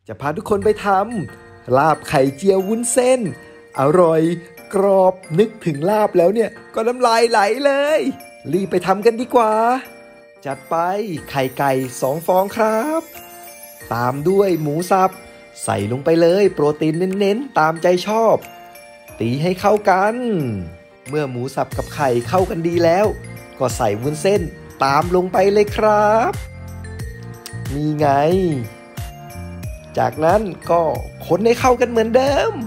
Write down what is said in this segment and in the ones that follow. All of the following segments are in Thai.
จะพาทุกคนไปทำลาบไข่เจียววุ้นเส้นอร่อยกรอบนึกถึงลาบแล้วเนี่ยก็น้ำลายไหลเลยรีบไปทำกันดีกว่าจัดไปไข่ไก่2 ฟองครับตามด้วยหมูสับใส่ลงไปเลยโปรตีนเน้นๆตามใจชอบตีให้เข้ากันเมื่อหมูสับกับไข่เข้ากันดีแล้วก็ใส่วุ้นเส้นตามลงไปเลยครับนี่ไงจากนั้นก็คนให้เข้ากันเหมือนเดิม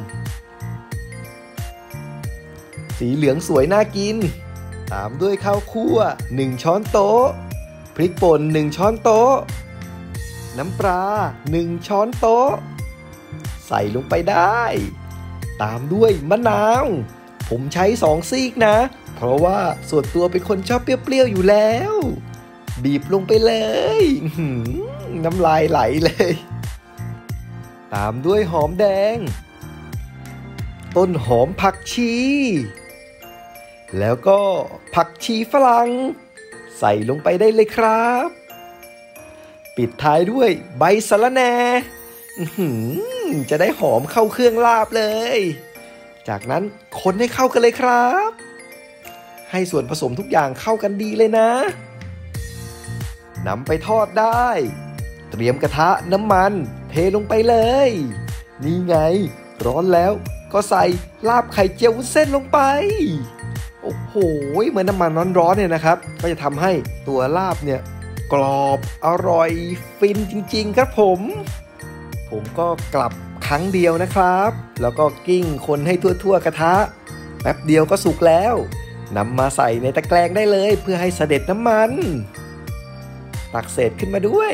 สีเหลืองสวยน่ากินตามด้วยข้าวคั่ว1 ช้อนโต๊ะพริกป่น1 ช้อนโต๊ะน้ำปลา1 ช้อนโต๊ะใส่ลงไปได้ตามด้วยมะนาวผมใช้2 ซีกนะเพราะว่าส่วนตัวเป็นคนชอบเปรี้ยวๆอยู่แล้วบีบลงไปเลยน้ำลายไหลเลยตามด้วยหอมแดงต้นหอมผักชีแล้วก็ผักชีฝรั่งใส่ลงไปได้เลยครับปิดท้ายด้วยใบสะระแหน่จะได้หอมเข้าเครื่องลาบเลยจากนั้นคนให้เข้ากันเลยครับให้ส่วนผสมทุกอย่างเข้ากันดีเลยนะนำไปทอดได้เตรียมกระทะน้ำมันเทลงไปเลยนี่ไงร้อนแล้วก็ใส่ลาบไข่เจียววุ้นเส้นลงไปโอ้โหเหมือนน้ำมันร้อนๆเนี่ยนะครับก็จะทำให้ตัวลาบเนี่ยกรอบอร่อยฟินจริงๆครับผมก็กลับครั้งเดียวนะครับแล้วก็กิ้งคนให้ทั่วๆกระทะแป๊บเดียวก็สุกแล้วนำมาใส่ในตะแกรงได้เลยเพื่อให้เสด็จน้ำมันตักเศษขึ้นมาด้วย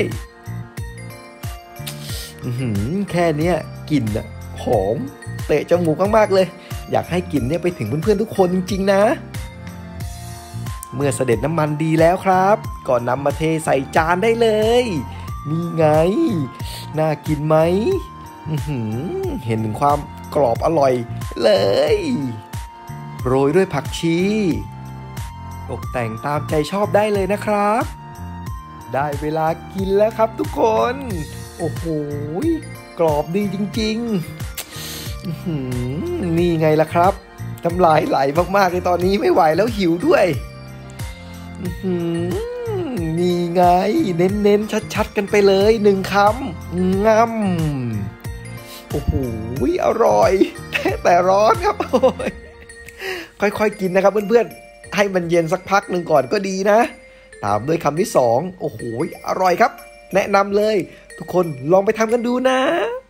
แค่นี้กลิ่นหอมเตะจมูกมากๆเลยอยากให้กลิ่นเนี่ยไปถึงเพื่อนๆทุกคนจริงๆนะเมื่อเสด็จน้ำมันดีแล้วครับก็นำมาเทใส่จานได้เลยนี่ไงน่ากินไหมเห็นถึงความกรอบอร่อยเลยโรยด้วยผักชีตกแต่งตามใจชอบได้เลยนะครับได้เวลากินแล้วครับทุกคนโอ้โหกรอบดีจริงๆนี่ไงล่ะครับน้ำลายไหลมากๆในตอนนี้ไม่ไหวแล้วหิวด้วยนี่ไงเน้นๆชัดๆกันไปเลย1 คำง่ำโอ้โหอร่อยแต่ร้อนครับค่อยๆกินนะครับเพื่อนๆให้มันเย็นสักพักหนึ่งก่อนก็ดีนะตามด้วยคำที่2โอ้โหอร่อยครับแนะนำเลยทุกคนลองไปทำกันดูนะ